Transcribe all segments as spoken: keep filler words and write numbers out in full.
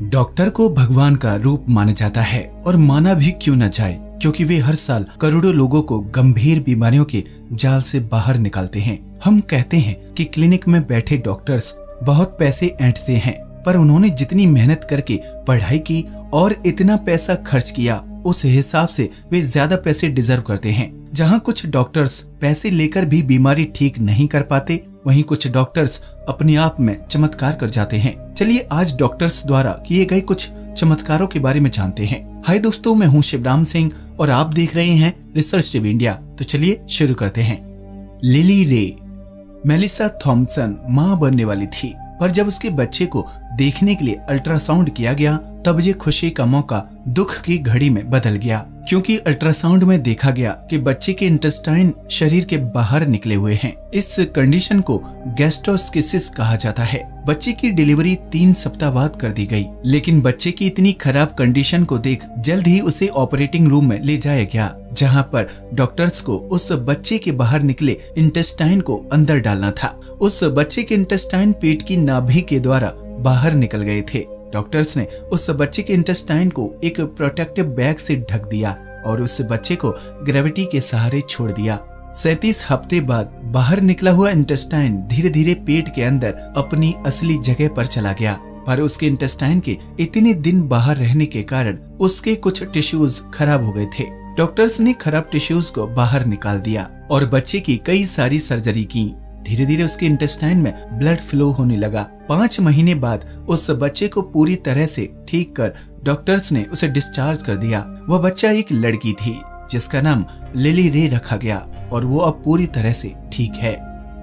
Doctor को भगवान का रूप माना जाता है और माना भी क्यों न जाए, क्योंकि वे हर साल करोड़ों लोगों को गंभीर बीमारियों के जाल से बाहर निकालते हैं। हम कहते हैं कि क्लिनिक में बैठे डॉक्टर्स बहुत पैसे ऐंठते हैं, पर उन्होंने जितनी मेहनत करके पढ़ाई की और इतना पैसा खर्च किया, उस हिसाब से वे ज्यादा पैसे डिजर्व करते हैं। जहाँ कुछ डॉक्टर्स पैसे लेकर भी बीमारी ठीक नहीं कर पाते, वहीं कुछ डॉक्टर्स अपने आप में चमत्कार कर जाते हैं। चलिए आज डॉक्टर्स द्वारा किए गए कुछ चमत्कारों के बारे में जानते हैं। हाय दोस्तों, मैं हूं शिवराम सिंह और आप देख रहे हैं रिसर्च टीवी इंडिया। तो चलिए शुरू करते हैं। लिली रे। मेलिसा थॉम्पसन माँ बनने वाली थी, पर जब उसके बच्चे को देखने के लिए अल्ट्रासाउंड किया गया, तब ये खुशी का मौका दुख की घड़ी में बदल गया, क्योंकि अल्ट्रासाउंड में देखा गया कि बच्चे के इंटेस्टाइन शरीर के बाहर निकले हुए हैं। इस कंडीशन को गैस्ट्रोस्किसिस कहा जाता है। बच्चे की डिलीवरी तीन सप्ताह बाद कर दी गई, लेकिन बच्चे की इतनी खराब कंडीशन को देख जल्द ही उसे ऑपरेटिंग रूम में ले जाया गया, जहां पर डॉक्टर्स को उस बच्चे के बाहर निकले इंटेस्टाइन को अंदर डालना था। उस बच्चे के इंटेस्टाइन पेट की नाभि के द्वारा बाहर निकल गए थे। डॉक्टर्स ने उस बच्चे के इंटेस्टाइन को एक प्रोटेक्टिव बैग से ढक दिया और उस बच्चे को ग्रेविटी के सहारे छोड़ दिया। सैंतीस हफ्ते बाद बाहर निकला हुआ इंटेस्टाइन धीरे धीरे पेट के अंदर अपनी असली जगह पर चला गया, पर उसके इंटेस्टाइन के इतने दिन बाहर रहने के कारण उसके कुछ टिश्यूज खराब हो गए थे। डॉक्टर्स ने खराब टिश्यूज को बाहर निकाल दिया और बच्चे की कई सारी सर्जरी की। धीरे धीरे उसके इंटेस्टाइन में ब्लड फ्लो होने लगा। पाँच महीने बाद उस बच्चे को पूरी तरह से ठीक कर डॉक्टर्स ने उसे डिस्चार्ज कर दिया। वह बच्चा एक लड़की थी जिसका नाम लिली रे रखा गया और वो अब पूरी तरह से ठीक है।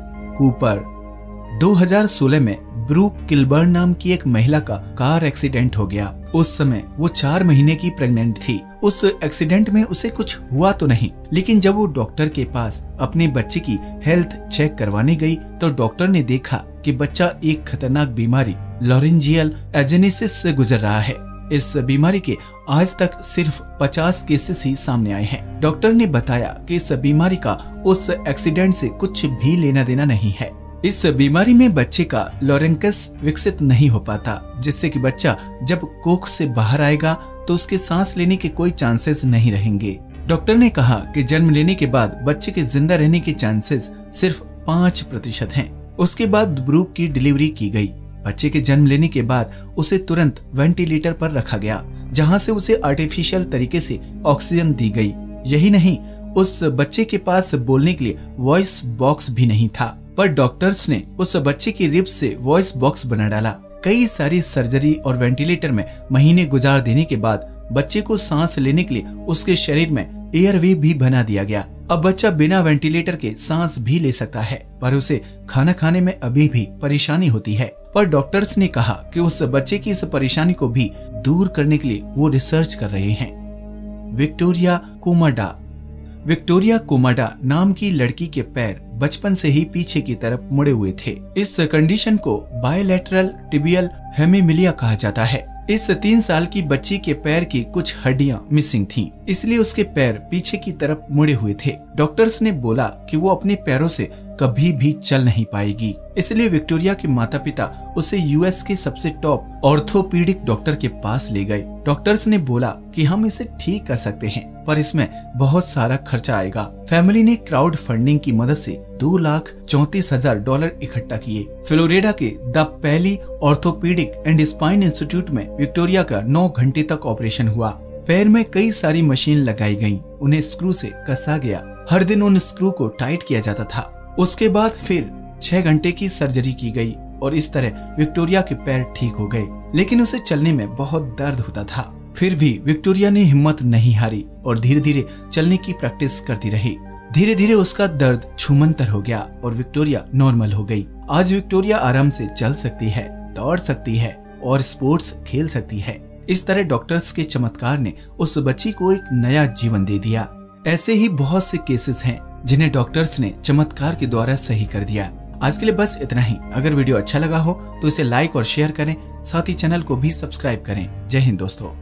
कूपर। दो हज़ार सोलह में ब्रूक किलबर्न नाम की एक महिला का कार एक्सीडेंट हो गया। उस समय वो चार महीने की प्रेग्नेंट थी। उस एक्सीडेंट में उसे कुछ हुआ तो नहीं, लेकिन जब वो डॉक्टर के पास अपने बच्चे की हेल्थ चेक करवाने गई तो डॉक्टर ने देखा कि बच्चा एक खतरनाक बीमारी लॉरेंजियल एजेनेसिस से गुजर रहा है। इस बीमारी के आज तक सिर्फ पचास केसेस ही सामने आए हैं। डॉक्टर ने बताया कि इस बीमारी का उस एक्सीडेंट से कुछ भी लेना देना नहीं है। इस बीमारी में बच्चे का लॉरेंकस विकसित नहीं हो पाता, जिससे कि बच्चा जब कोख से बाहर आएगा तो उसके सांस लेने के कोई चांसेस नहीं रहेंगे। डॉक्टर ने कहा कि जन्म लेने के बाद बच्चे के जिंदा रहने के चांसेस सिर्फ पाँच प्रतिशत हैं। उसके बाद ब्रूक की डिलीवरी की गई। बच्चे के जन्म लेने के बाद उसे तुरंत वेंटिलेटर पर रखा गया, जहां से उसे आर्टिफिशियल तरीके से ऑक्सीजन दी गई। यही नहीं, उस बच्चे के पास बोलने के लिए वॉइस बॉक्स भी नहीं था, पर डॉक्टर्स ने उस बच्चे की रिब्स से वॉइस बॉक्स बना डाला। कई सारी सर्जरी और वेंटिलेटर में महीने गुजार देने के बाद बच्चे को सांस लेने के लिए उसके शरीर में एयरवे भी बना दिया गया। अब बच्चा बिना वेंटिलेटर के सांस भी ले सकता है, पर उसे खाना खाने में अभी भी परेशानी होती है। पर डॉक्टर्स ने कहा कि उस बच्चे की इस परेशानी को भी दूर करने के लिए वो रिसर्च कर रहे हैं। विक्टोरिया कोमाडा। विक्टोरिया कोमाडा नाम की लड़की के पैर बचपन से ही पीछे की तरफ मुड़े हुए थे। इस कंडीशन को बायलैटरल टिबियल हेमिमिलिया कहा जाता है। इस तीन साल की बच्ची के पैर की कुछ हड्डियां मिसिंग थीं, इसलिए उसके पैर पीछे की तरफ मुड़े हुए थे। डॉक्टर्स ने बोला कि वो अपने पैरों से कभी भी चल नहीं पाएगी, इसलिए विक्टोरिया के माता पिता उसे यूएस के सबसे टॉप ऑर्थोपीडिक डॉक्टर के पास ले गए। डॉक्टर्स ने बोला कि हम इसे ठीक कर सकते हैं, पर इसमें बहुत सारा खर्चा आएगा। फैमिली ने क्राउड फंडिंग की मदद से दो लाख चौंतीस हजार डॉलर इकट्ठा किए। फ्लोरिडा के the Paley orthopaedic and spine institute में विक्टोरिया का नौ घंटे तक ऑपरेशन हुआ। पैर में कई सारी मशीन लगाई गयी, उन्हें स्क्रू से कसा गया। हर दिन उन स्क्रू को टाइट किया जाता था। उसके बाद फिर छह घंटे की सर्जरी की गई और इस तरह विक्टोरिया के पैर ठीक हो गए, लेकिन उसे चलने में बहुत दर्द होता था। फिर भी विक्टोरिया ने हिम्मत नहीं हारी और धीरे धीरे चलने की प्रैक्टिस करती रही। धीरे धीरे उसका दर्द छूमंतर हो गया और विक्टोरिया नॉर्मल हो गई। आज विक्टोरिया आराम से चल सकती है, दौड़ सकती है और स्पोर्ट्स खेल सकती है। इस तरह डॉक्टर्स के चमत्कार ने उस बच्ची को एक नया जीवन दे दिया। ऐसे ही बहुत से केसेस हैं जिन्हें डॉक्टर्स ने चमत्कार के द्वारा सही कर दिया। आज के लिए बस इतना ही। अगर वीडियो अच्छा लगा हो तो इसे लाइक और शेयर करें, साथ ही चैनल को भी सब्सक्राइब करें। जय हिंद दोस्तों।